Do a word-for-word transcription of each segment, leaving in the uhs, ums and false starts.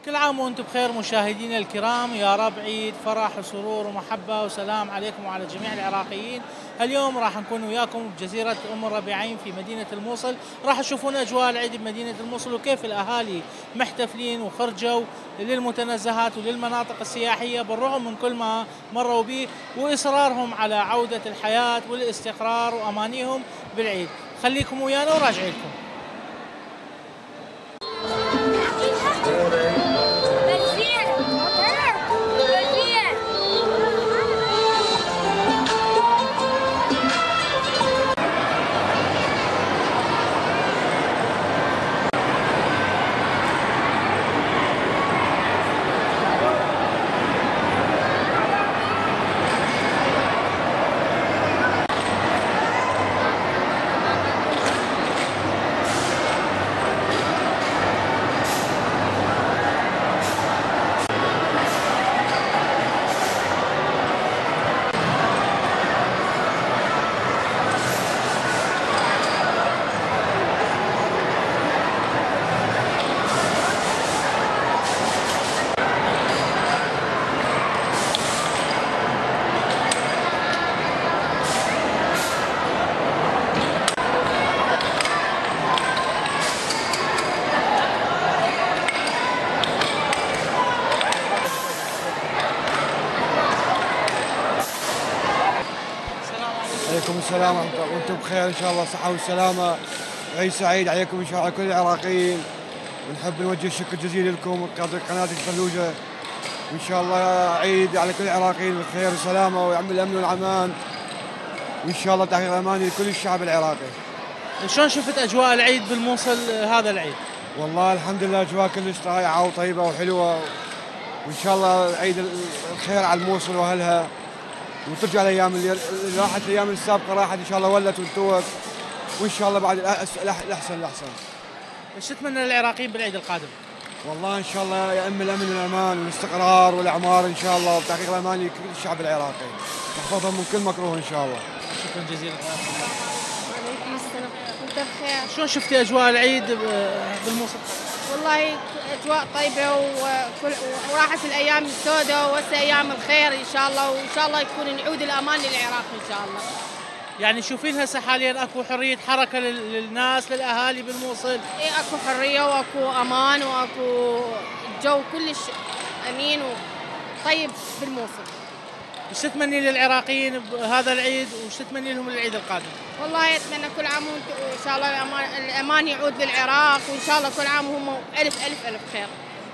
كل عام وانتم بخير مشاهدينا الكرام، يا رب عيد فرح وسرور ومحبة وسلام عليكم وعلى جميع العراقيين. اليوم راح نكون وياكم بجزيرة أم الربيعين في مدينة الموصل، راح تشوفون أجواء العيد بمدينة الموصل وكيف الأهالي محتفلين وخرجوا للمتنزهات وللمناطق السياحية بالرغم من كل ما مروا به وإصرارهم على عودة الحياة والاستقرار وأمانيهم بالعيد. خليكم ويانا وراجعين لكم. عليكم السلام ورحمة الله وانتم بخير ان شاء الله صحة وسلامة. عيد سعيد عليكم ان شاء الله على كل العراقيين، ونحب نوجه الشكر جزيل لكم قناة الفلوجة، وان شاء الله عيد على كل العراقيين بالخير والسلامة ويعم الامن والامان، وان شاء الله تحقيق الامان لكل الشعب العراقي. شلون شفت اجواء العيد بالموصل هذا العيد؟ والله الحمد لله اجواء كلش رائعة وطيبة وحلوة، وان شاء الله عيد الخير على الموصل واهلها، وترجع الايام اللي راحت، الايام السابقه راحت ان شاء الله ولت وانتوت، وان شاء الله بعد الاحسن الاحسن. ايش تتمنى للعراقيين بالعيد القادم؟ والله ان شاء الله يأم الامن والامان والاستقرار والاعمار ان شاء الله، وتحقيق الامان لكل الشعب العراقي، يحفظهم من كل مكروه ان شاء الله. شكرا جزيلا. وعليكم السلام، وانت بخير؟ شلون شفتي اجواء العيد بالموصل؟ والله اجواء طيبه وكل وراحت الايام السوداء وهسه ايام الخير ان شاء الله، وان شاء الله يكون يعود الامان للعراق ان شاء الله. يعني تشوفين هسه حاليا اكو حريه حركه للناس للاهالي بالموصل؟ اي اكو حريه واكو امان واكو جو كلش امين وطيب بالموصل. ايش تتمني للعراقيين بهذا العيد وايش تتمني لهم للعيد القادم؟ والله اتمنى كل عام وان شاء الله الامان الامان يعود للعراق، وان شاء الله كل عام هم الف الف الف خير.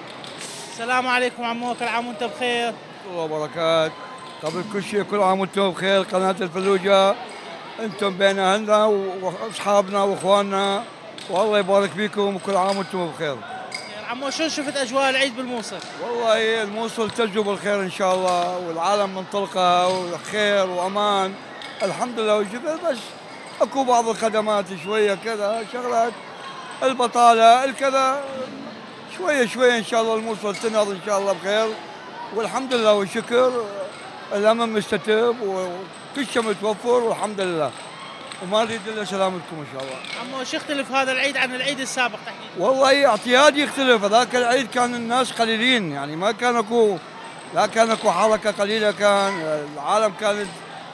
السلام عليكم عمو، كل عام وانت بخير. الله وبركات. قبل كل شيء كل عام وانتم بخير. قناة الفلوجة انتم بين اهلنا واصحابنا واخواننا، والله يبارك فيكم وكل عام وانتم بخير. عمو شلون شفت اجواء العيد بالموصل؟ والله الموصل تجوا بالخير ان شاء الله، والعالم منطلقه وخير وامان الحمد لله وشكر، بس اكو بعض الخدمات شويه كذا شغلات البطاله الكذا شويه شويه ان شاء الله الموصل تنهض ان شاء الله بخير، والحمد لله والشكر الامن مستتب وكل شيء متوفر والحمد لله، وما نريد الا سلامتكم ان شاء الله. عمو ايش يختلف هذا العيد عن العيد السابق تحديدا؟ والله اعتياد يختلف، هذاك العيد كان الناس قليلين، يعني ما كان اكو لا كان اكو حركه قليله، كان العالم كانت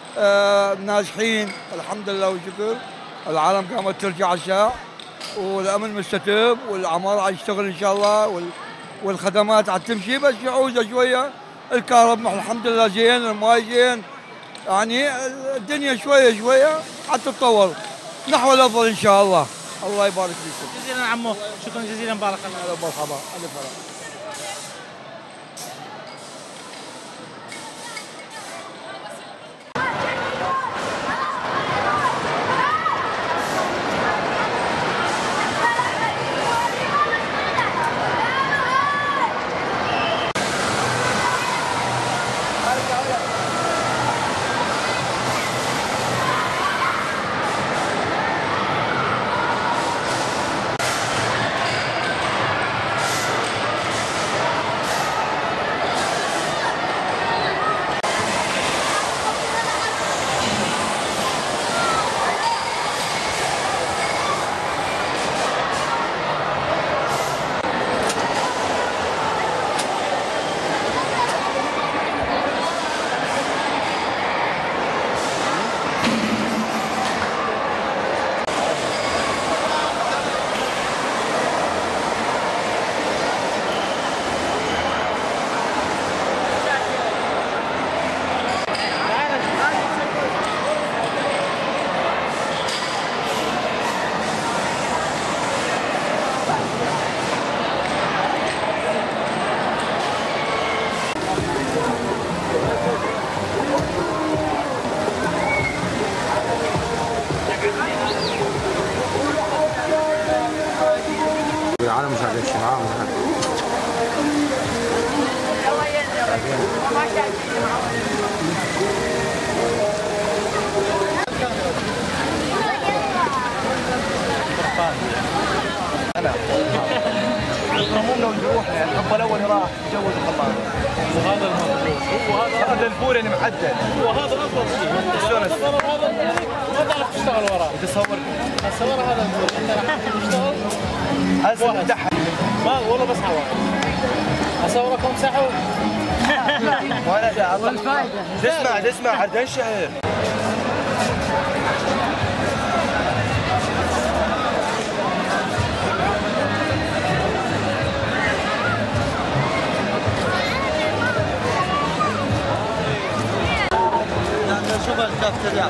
آه ناجحين الحمد لله والشكر، العالم قامت ترجع عشاء والامن مستتب والاعمار عاد تشتغل ان شاء الله والخدمات عاد تمشي، بس يعوزه شويه الكهرباء الحمد لله زين، الماي زين، يعني الدنيا شويه شويه حتى تتطور نحو الافضل ان شاء الله. الله يبارك فيكم. جزيلا عمو، شكرا جزيلا، بارك الله. مرحبا. الف انا همومنا وجروحنا يعني الحب الاول راح تجوز وخلاص. وهذا المطلوب هو هذا هذا الفول اللي معدل وهذا افضل شيء. شلون تصور هذا الفول ما تعرف تشتغل وراه. تصور تصور هذا الفول انت راح تشتغل هسه دحى ما والله بس هواي. اصوركم سحب. وانا تسمع تسمع عردن شهر. شوف الكافتيريا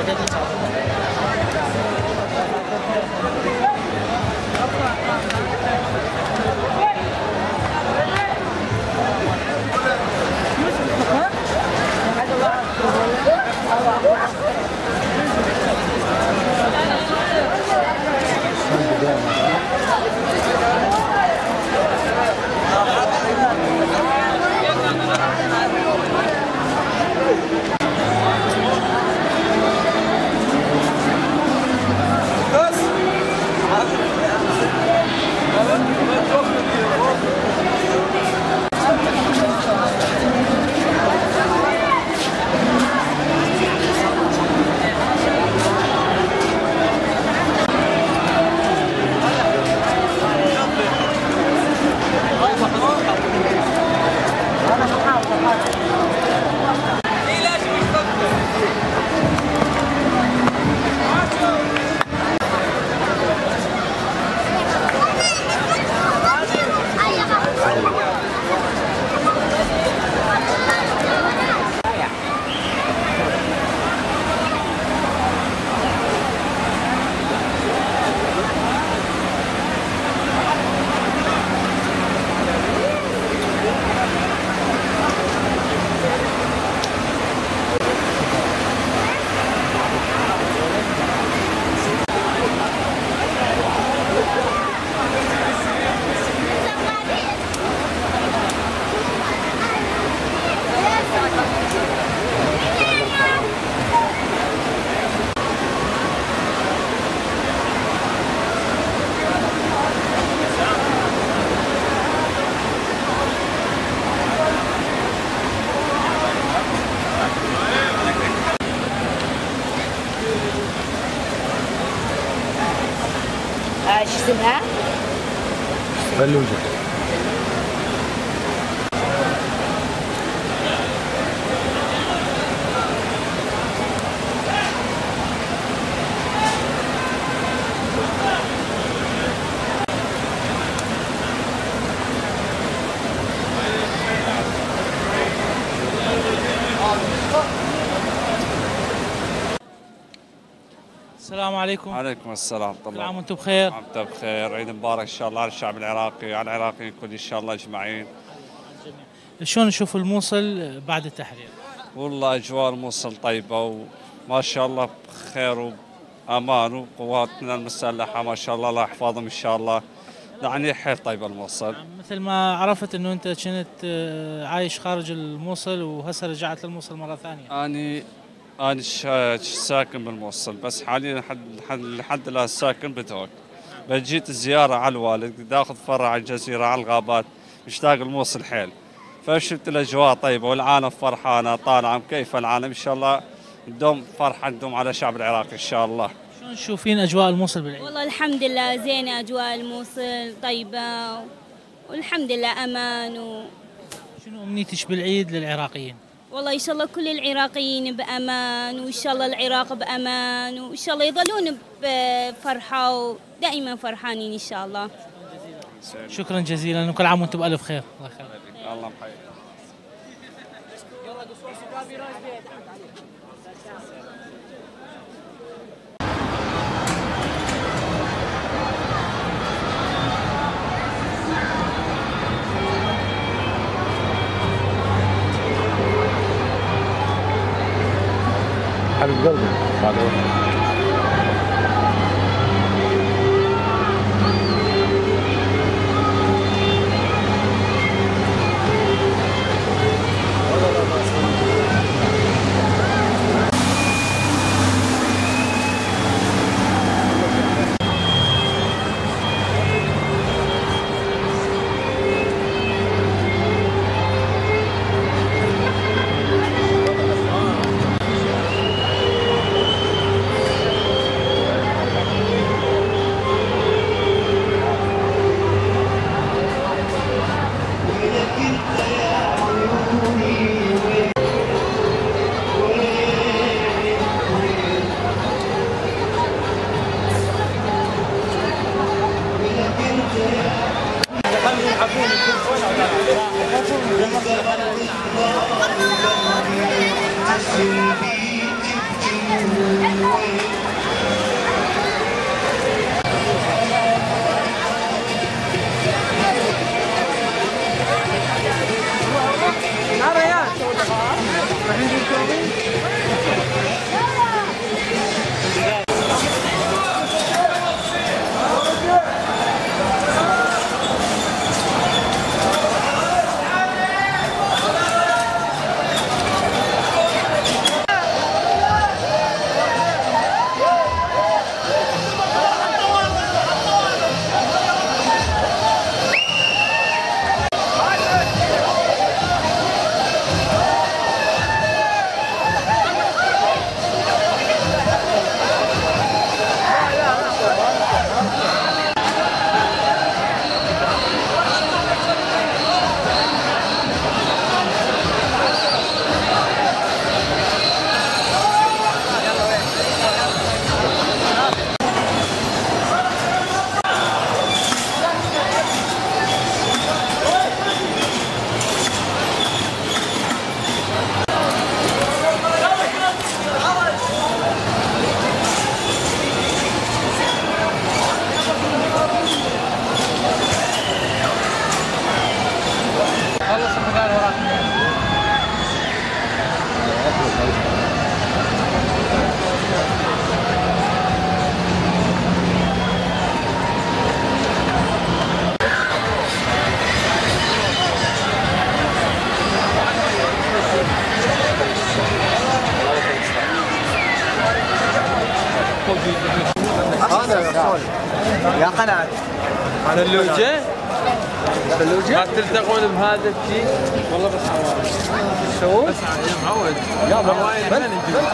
شو اسمها؟ بلوجة. السلام عليكم. وعليكم السلام ورحمة كل الله. عام وانتم بخير. وانتم بخير، عيد مبارك ان شاء الله على الشعب العراقي وعلى العراقيين كل ان شاء الله اجمعين. شلون نشوف الموصل بعد التحرير؟ والله اجواء الموصل طيبة وما شاء الله بخير وامان، وقواتنا المسلحة ما شاء الله الله يحفظهم ان شاء الله. يعني حيل طيبة الموصل. مثل ما عرفت انه انت كنت عايش خارج الموصل وهسه رجعت للموصل مرة ثانية. اني أنا ساكن بالموصل بس حاليا لحد لحد الآن ساكن بتوك. بجيت الزيارة على الوالد داخذ فرع على الجزيرة على الغابات، مشتاق الموصل حيل. فشفت الأجواء طيبة والعالم فرحانة طالعة كيف العالم إن شاء الله ندوم فرحة ندوم على الشعب العراقي إن شاء الله. شلون تشوفين أجواء الموصل بالعيد؟ والله الحمد لله زينة أجواء الموصل طيبة والحمد لله أمان و... شنو أمنيتك بالعيد للعراقيين؟ والله إن شاء الله كل العراقيين بأمان وإن شاء الله العراق بأمان وإن شاء الله يظلون بفرحة ودائما فرحانين إن شاء الله. شكرا جزيلا وكل عام وانتم بألف خير. الله يخليك. الله محييك. حبيب قلبي هذا يا قناة على اللوجة؟ اللوجة؟ ما تلتقون بهذا الشيء؟ والله بس عوارض. ايش تسوون؟ بس معود. يا معود.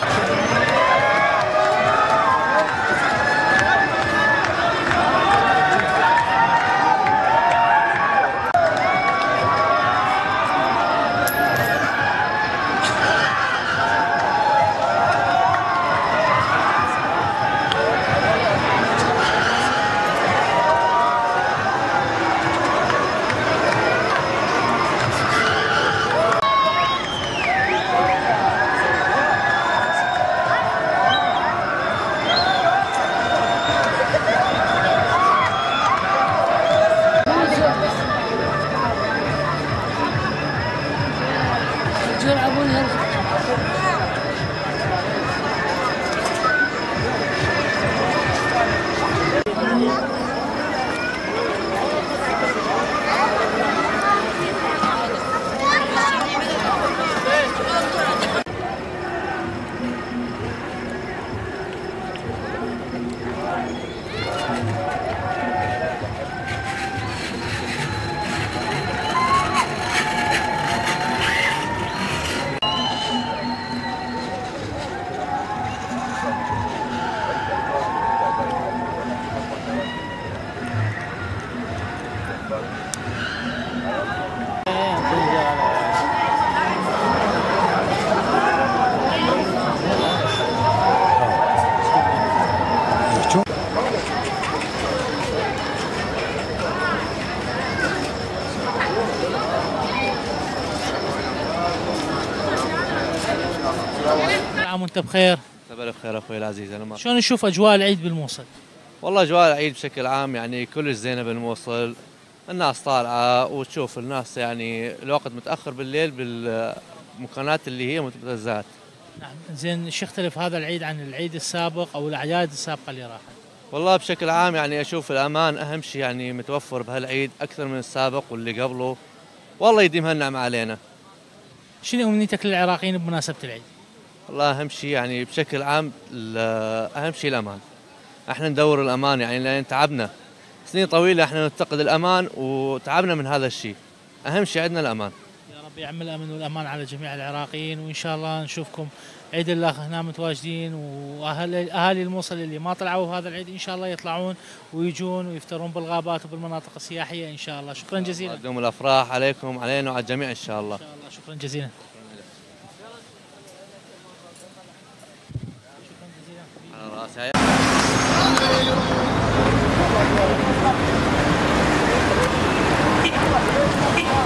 عام وانت بخير. انت بخير اخوي العزيز. انا شلون نشوف اجواء العيد بالموصل؟ والله اجواء العيد بشكل عام يعني كلش زينه بالموصل، الناس طالعه وتشوف الناس يعني الوقت متاخر بالليل بالمكانات اللي هي متزات. نعم زين، شو يختلف هذا العيد عن العيد السابق او الاعياد السابقه اللي راحت؟ والله بشكل عام يعني اشوف الامان اهم شيء يعني متوفر بهالعيد اكثر من السابق واللي قبله، والله يديم هالنعمه علينا. شنو امنيتك للعراقيين بمناسبه العيد؟ والله اهم شيء يعني بشكل عام اهم شيء الامان. احنا ندور الامان يعني لان تعبنا سنين طويله، احنا نفتقد الامان وتعبنا من هذا الشيء. اهم شيء عندنا الامان. يا رب يعمل الامن والامان على جميع العراقيين، وان شاء الله نشوفكم عيد الله هنا متواجدين، واهالي اهالي الموصل اللي ما طلعوا هذا العيد ان شاء الله يطلعون ويجون ويفطرون بالغابات وبالمناطق السياحيه ان شاء الله. شكرا جزيلا. دوم الافراح عليكم علينا وعلى الجميع ان شاء الله. ان شاء الله. شكرا جزيلا. على راسي. Thank you.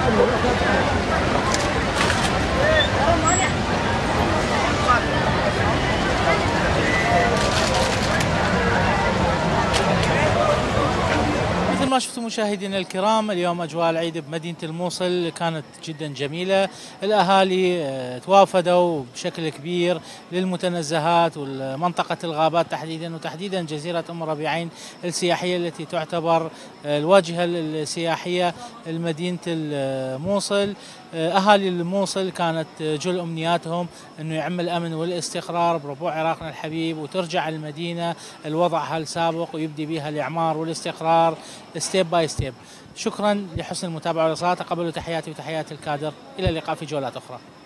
مثل ما شفتوا مشاهدينا الكرام، اليوم اجواء العيد بمدينه الموصل كانت جدا جميله، الاهالي توافدوا بشكل كبير للمتنزهات ومنطقه الغابات تحديدا، وتحديدا جزيره ام ربيعين السياحيه التي تعتبر الواجهه السياحيه لمدينه الموصل. اهالي الموصل كانت جل امنياتهم انه يعم الامن والاستقرار بربوع عراقنا الحبيب، وترجع المدينه لوضعها السابق ويبدي بها الاعمار والاستقرار ستيب باي ستيب. شكرا لحسن المتابعه والاصغاء، تقبلوا تحياتي وتحيات الكادر، الى اللقاء في جولات اخرى.